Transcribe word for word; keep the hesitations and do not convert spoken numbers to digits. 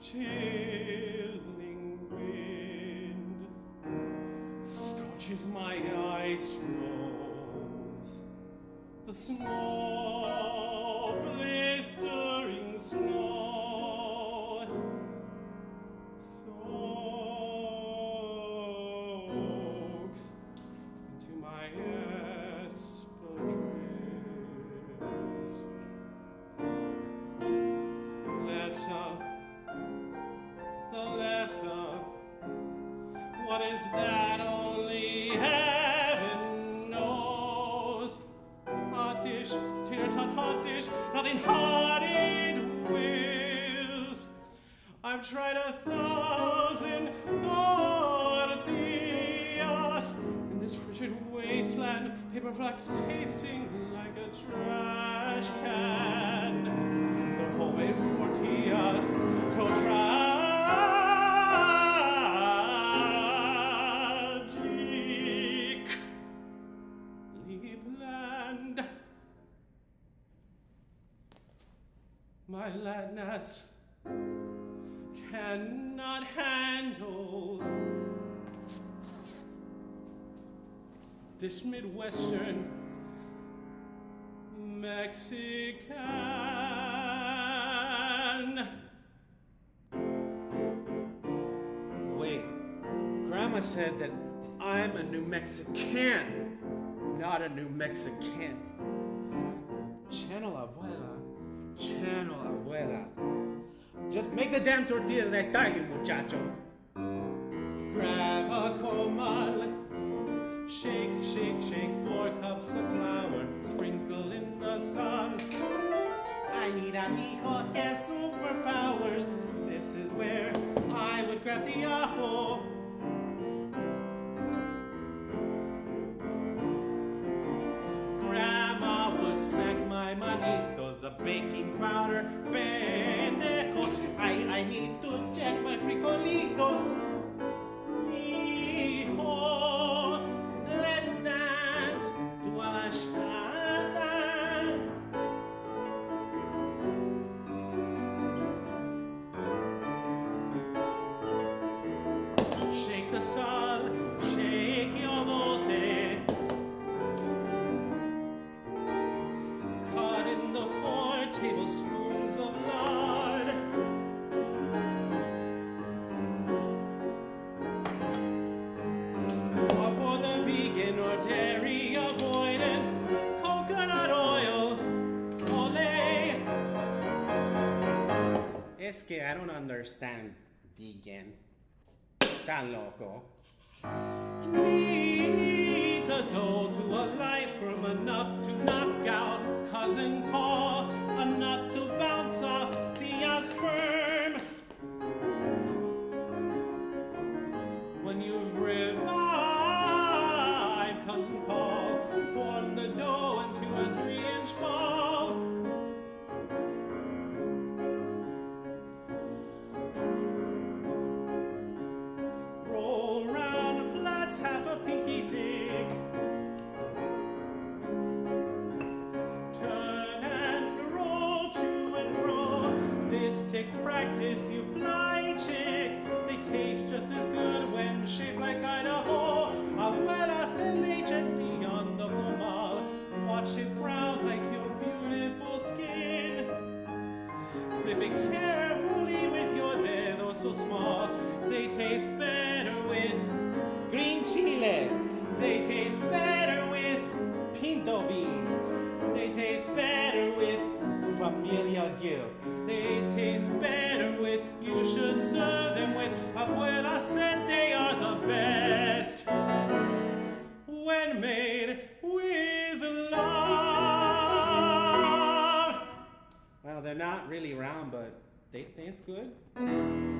chilling wind scorches my ice rolls. The snow, blistering snow, soaks into my espadrilles. Lefse, the Lefse, what is that? Only heaven knows. Hot dish, tater tot hot dish, nothing hot it wills. I've tried a thousand tortillas in this frigid wasteland, paper flax tasting like a trash can. The homemade tortillas, so tragically bland. My ladness cannot handle this midwestern Mexican. Wait, Grandma said that I'm a New Mexican, not a New Mexican. Channel Abuela, channel Abuela. Just make the damn tortillas I tell you, muchacho. Grab a comal, shake, shake, shake, four cups of flour, sprinkle in the sun. I need a mijo que has superpowers. This is where I would grab the ajo. Grandma would smack my manitos, the baking powder, pendejo. I, I need to check my frijolitos. Mijo, let's dance to a bachata. Shake the sal, shake your bote. Cut in the four tablespoons of lard. Or for the vegan or dairy avoidant, coconut oil, ole. Es que I don't understand vegan. Tan loco. Knead the dough to a life firm enough to knock out Cousin Paul, enough to bounce off Tia's sperm. When you've revived Cousin Paul, form the dough into a three-inch ball. Roll round flats half a pinky thick. Turn and roll to and fro. This takes practice, you fly chick. They taste just as good when shaped like Idaho. Abuela, said lay gently on the comal. Watch it brown like your beautiful skin. Flip it carefully with your dedos so small. They taste better with green chile. They taste better with pinto beans. They taste better with familial guilt. They taste better with, you should serve them with. Abuela said they are the best when made with love. Well, they're not really round, but they taste good.